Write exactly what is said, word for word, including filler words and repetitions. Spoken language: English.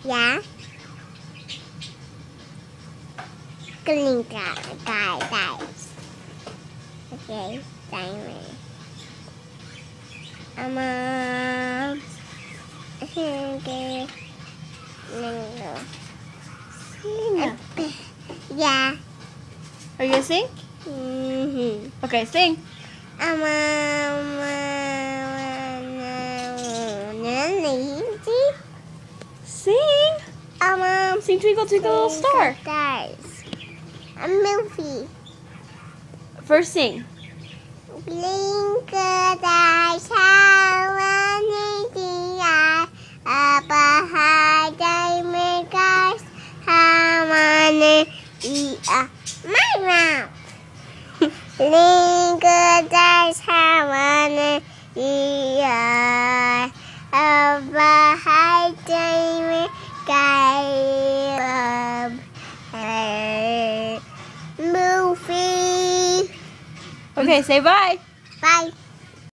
Dạ. Green guy, guy, guys. Okay, diamond. Um, um, okay. No. Sing. Yeah. Are you gonna sing? Mm-hmm. Okay, sing. Um, um, Sing. um, um, Sing Twinkle Twinkle Little Star. Stars. A movie. First sing. Blink the shower, up a high diamond cars. How many eat a my mouth? Blink the shower, up a high diamond cars. Movie. Okay, say bye. Bye.